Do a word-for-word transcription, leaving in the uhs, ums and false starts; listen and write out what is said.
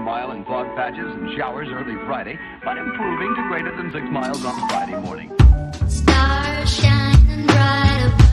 mile in fog patches and showers early Friday, but improving to greater than six miles on Friday morning. Stars shining bright.